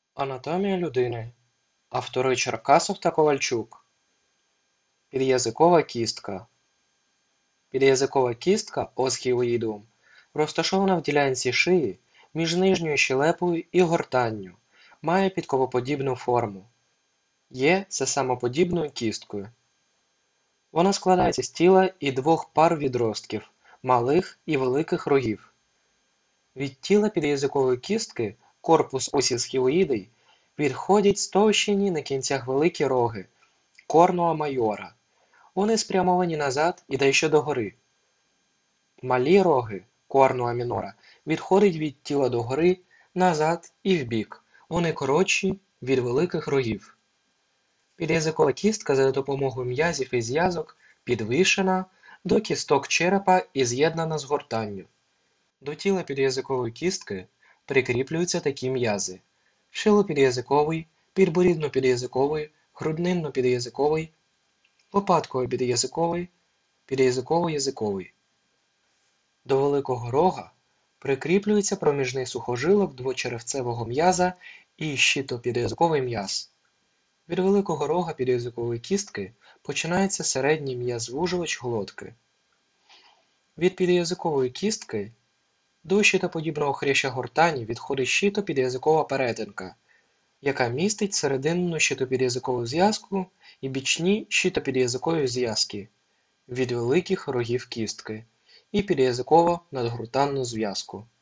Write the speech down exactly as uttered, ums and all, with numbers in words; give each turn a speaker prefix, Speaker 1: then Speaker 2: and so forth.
Speaker 1: Анатомія людини. Автори Черкасов та Ковальчук. Під'язикова кістка. Під'язикова кістка осхіоїдеум розташована в ділянці шиї між нижньою щелепою і гортанню, має підковоподібну форму. Є сесамоподібною кісткою. Вона складається з тіла і двох пар відростків – малих і великих рогів. Від тіла під'язикової кістки корпус осісхіоїдей відходять стовщені на кінцях великі роги – корнуа майора. Вони спрямовані назад і дещо догори. Малі роги – корнуа мінора відходять від тіла догори, назад і вбік. Вони коротші від великих рогів. Під'язикова кістка за допомогою м'язів і зв'язок підвишена до кісток черепа і з'єднана з гортанню. До тіла під'язикової кістки прикріплюються такі м'язи: шилопід'язиковий, підборідно-під'язиковий, груднинно-під'язиковий, лопатково-під'язиковий, під'язиково-язиковий. До великого рога прикріплюється проміжний сухожилок двочеревцевого м'яза і щитопід'язиковий м'яз. Від великого рога під'язикової кістки починається середній м'яз-звужувач глотки. Від під'язикової кістки до щитоподібного хряща гортані відходить щитопід'язикова перетинка, яка містить серединну щитопід'язикову зв'язку і бічні щитопід'язикові зв'язки від великих рогів кістки і під'язиково-надгортанну зв'язку.